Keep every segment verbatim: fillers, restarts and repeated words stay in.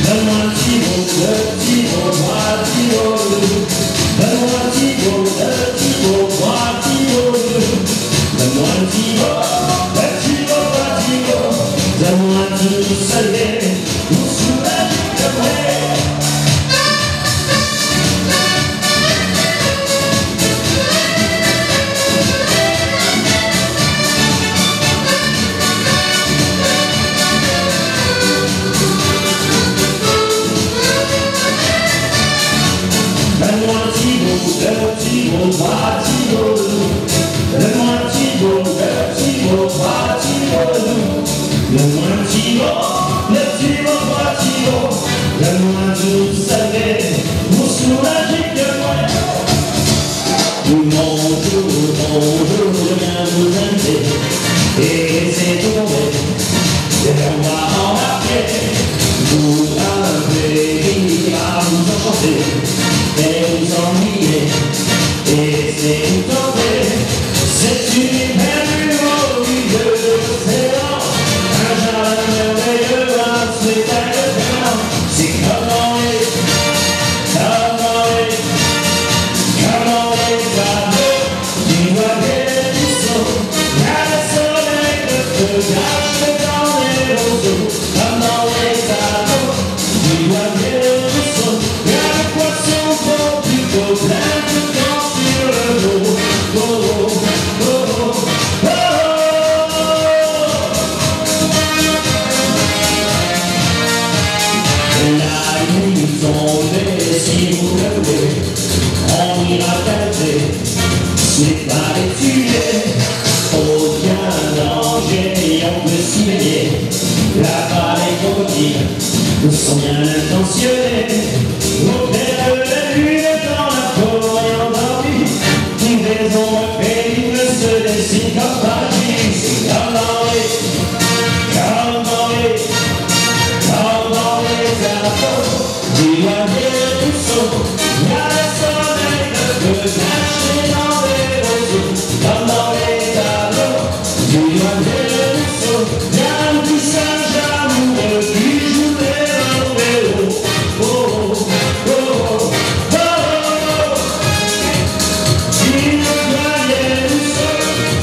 Donne-moi un petit mot, deux petits mots, trois petits mots. Donne-moi un petit mot, deux petits mots, trois petits mots. Donne-moi un petit mot, deux petits mots, trois petits mots. Donne-moi un petit soleil, pour soulager le vrai. Donne-moi un petit mot, deux petits mots, trois petits mots. Donne-moi un petit mot, deux petits mots, trois petits mots. Donne-moi un petit mot, deux petits mots, trois petits mots. Donne-moi un tout savait pour soulager le moi. Bonjour, bonjour, je viens vous inviter. Et c'est tout bon, et on va embarquer pour un pays qui va vous enchanter. Et vous ennuyer, et c'est tout tenter. C'est une hyper-numéro au milieu de l'océan. Un jardin merveilleux, un spectacle géant. C'est comme dans les, comme dans les, comme dans les tableaux. Tu vois bien du son, y'a le soleil de feu caché dans les roseaux. Comme dans les tableaux, tu vois bien du son, y'a le poisson. Plein de temps sur le dos. Oh, oh, oh, oh, oh. La nuit tombée, si vous le voulez, on ira cacher, c'est pas les tuer. Aucun danger, on peut s'y baigner. Là-bas les crocodiles sont bien intentionnés. Au clair de la lune, dans la forêt endormie, des ombres pénibles se dessinent comme partis. C'est comme dans les, comme dans les, comme dans les arbres. Du lointain du saut, y'a le soleil de feu caché dans les roseaux. Comme dans les tableaux, du lointain du saut, y'a un petit singe amoureux qui joue des vélos. Oh, oh, oh, oh, oh, oh. Il me voyait tout seul.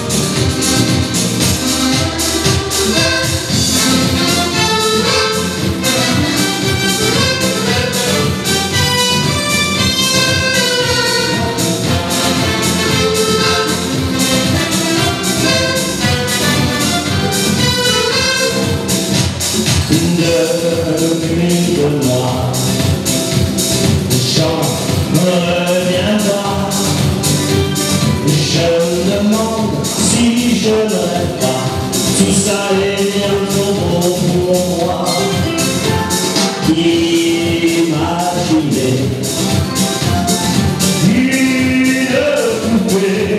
De nuit de noir, chant me reviendra. Je me demande si je ne rêve pas. Tout ça est bien trop beau pour moi. Imaginez une poupée,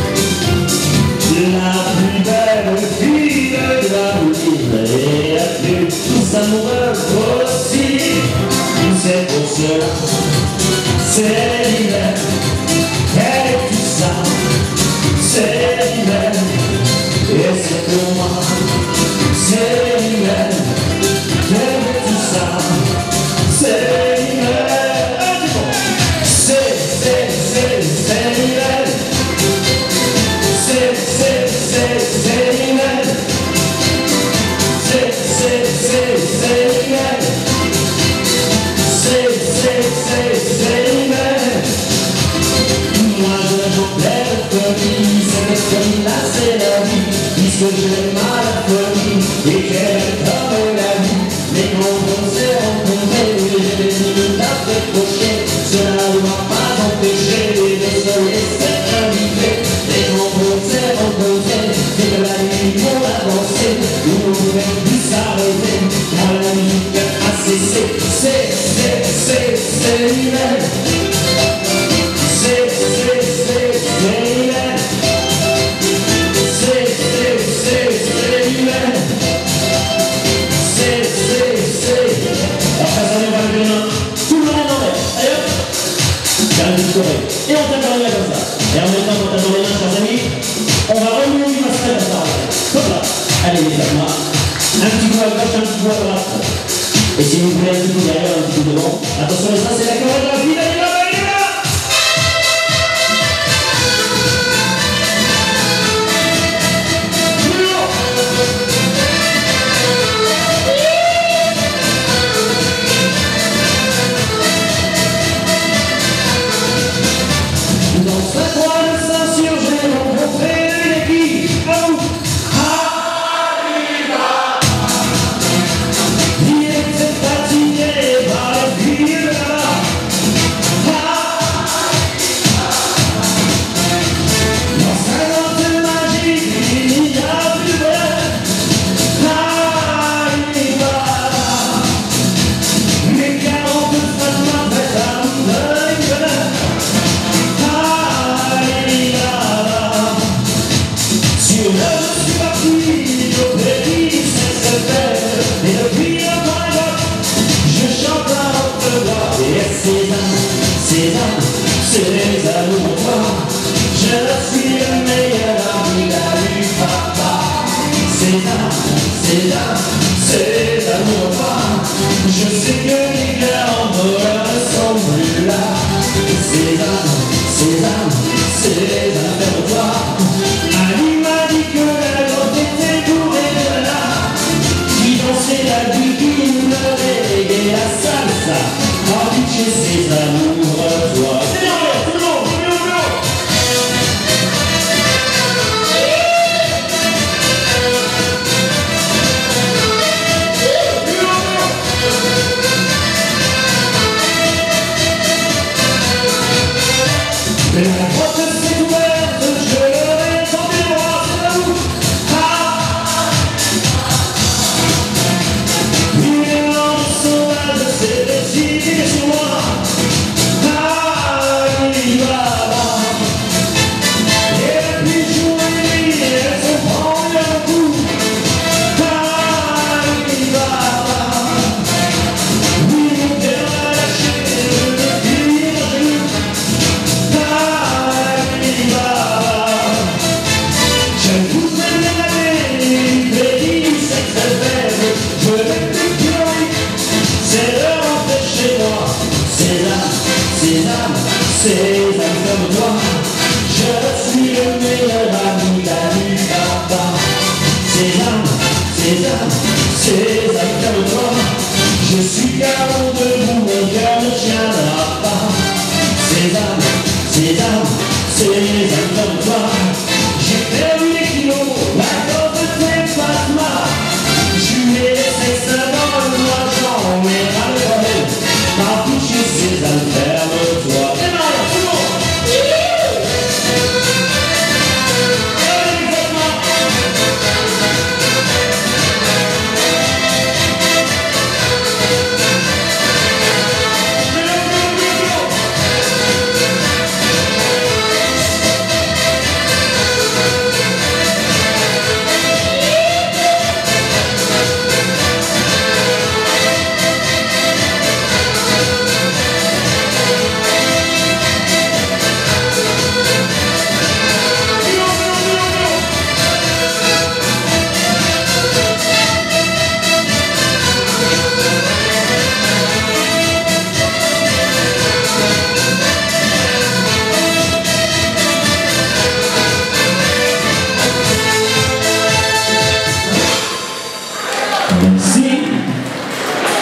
la plus belle fille de la ville, et la plus tous amoureux aussi. C'est pour cela, c'est l'hiver, et tout ça, c'est l'hiver, et c'est pour moi, c'est l'hiver, et tout ça, c'est l'hiver, c'est, c'est, c'est, c'est l'hiver, c'est, c'est, c'est, c'est l'hiver, c'est, c'est, c'est, c'est l'hiver. C'est, c'est, c'est, c'est l'hiver. Moi je joue plein de folie, c'est le folie, là c'est la vie. Puisque j'aime à la folie, et qu'elle est comme la vie. Mais quand on s'est rencontrés, j'ai des minutes à décrocher. Cela ne m'a pas empêché de se laisser inviter. Et quand on s'est rencontrés, c'est que la nuit on a dansé, où on ne pouvait plus s'arrêter. Quand la musique a cessé, c'est, c'est, c'est, c'est l'hiver. C'est, c'est, c'est, c'est l'hiver. C'est, c'est, c'est, c'est l'hiver. C'est, c'est, c'est. Après ça, on va le bien. Tout le monde en est. Allez hop. Bien une soirée. Et on t'appelle là comme ça. Et en même temps, quand t'attends les mains, chers amis, on va remuer du masque à la Hop là. Allez, les moi. Un petit coup à gauche, un petit coup à droite. Et si vous met un petit peu derrière, un petit peu devant. Attention, et ça, c'est la chorégraphie d'Anima Balina. Dans sa croix de Saint-Surgé, rencontré une équipe. Il était fatigué par la vie de là-bas. Dans sa grande magie, il n'y a plus de mes quarante femmes prêtes à nous donner de sur le je suis parti, au pays c'est se faire. Et depuis un point je chante à haute voix. Et ces âmes, ces âmes, ces amours toi, je suis le meilleur ami du papa. Ces âmes, ces âmes, ces amours toi, je sais que les cœurs en dehors ne sont plus là. Ces âmes, ces âmes, ces âmes de toi. Anima dit que la grotte était bourrée de là, qui dansait la guitare, le reggae et la salsa, tandis que chez ses amoureux, toi. C'est bien, tout le monde, tout le monde, tout le monde. Mais la grotte s'est ouverte, je l'aurais tendu droit, c'est à vous. Une énorme sauvage s'est décidée sur moi. Alibaba. Et depuis jour et nuit, elles ont pris leur coup. Alibaba. Oui, mon père a lâché le pire jeu. Je voudrais m'évader, pays sexe faible, je vais plus pleurer, c'est l'heure d'entrer chez moi. Ces âmes, ces âmes, ces âmes comme toi, je suis le meilleur ami du papa. Ces âmes, ces âmes, ces âmes comme toi, je suis K O